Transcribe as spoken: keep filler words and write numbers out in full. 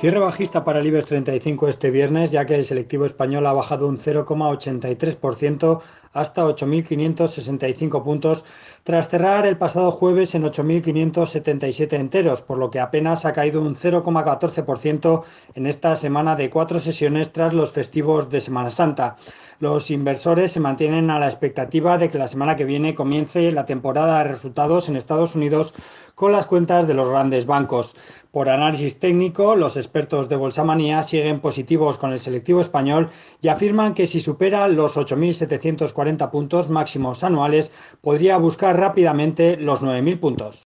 Cierre bajista para el IBEX treinta y cinco este viernes, ya que el selectivo español ha bajado un cero coma ochenta y tres por ciento hasta ocho mil quinientos sesenta y cinco puntos, tras cerrar el pasado jueves en ocho mil quinientos setenta y siete enteros, por lo que apenas ha caído un cero coma catorce por ciento en esta semana de cuatro sesiones tras los festivos de Semana Santa. Los inversores se mantienen a la expectativa de que la semana que viene comience la temporada de resultados en Estados Unidos con las cuentas de los grandes bancos. Por análisis técnico, los expertos de Bolsamanía siguen positivos con el selectivo español y afirman que si supera los ocho mil setecientos cuarenta puntos máximos anuales, podría buscar rápidamente los nueve mil puntos.